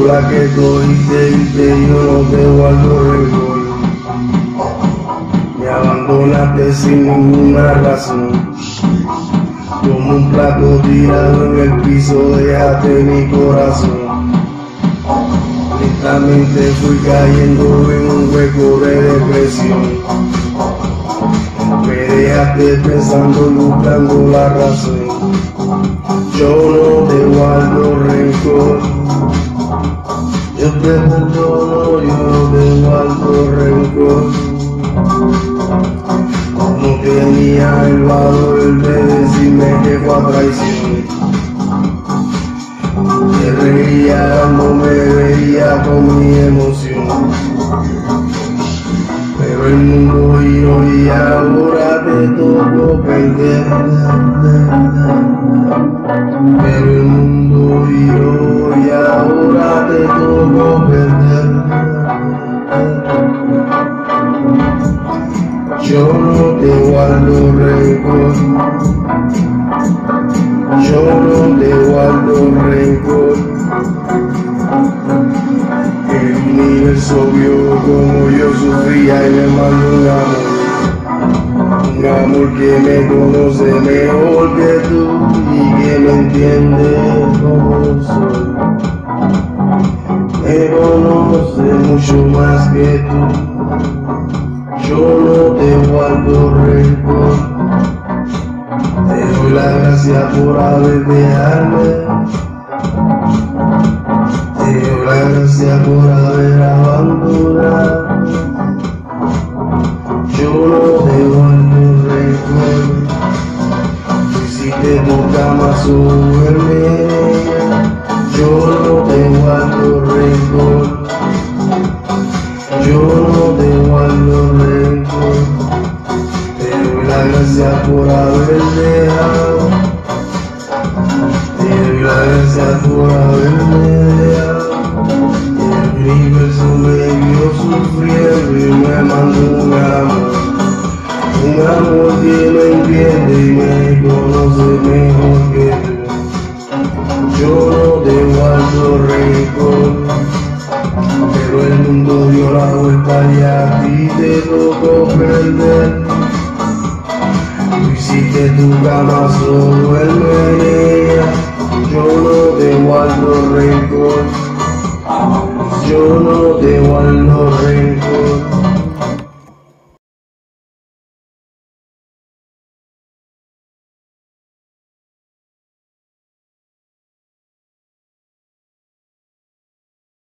la que cogiste y yo no te guardo rencor. Me abandonaste sin ninguna razón, como un plato tirado en el piso dejaste mi corazón. Lentamente fui cayendo en un hueco de depresión. Me dejaste pensando y buscando la razón. Yo no te guardo rencor, yo te perdono, yo no te guardo rencor. No tenía el valor de decirme que fue a traición. Te reía, no me veía con mi emoción. Pero el mundo giró y ahora te tocó perder. Pero el mundo giró y ahora te tocó perder. Yo no te guardo rencor, yo no te guardo rencor. El universo vio como yo sufría y me mandó un amor que me conoce mejor que tú y que me entiende como soy. Me conoce mucho más que tú. Yo no te guardo rencor, te doy la gracia por haber dejarme, te doy la gracia por haber abandonado. Yo no te guardo rencor, hiciste tu cama sobre ella. Yo no te guardo rencor, yo no te guardo rencor, te doy la gracia por haber dejado, te doy la gracia por haberme dejado. El universo me vio sufriendo y me mandó un amor que me entiende y me conoce mejor que tú. Yo no te guardo rencor, pero el mundo dio la vuelta y a ti te tocó perder. Tú hiciste tu cama, solo duerme en ella. Yo no te guardo rencor, yo no te guardo rencor.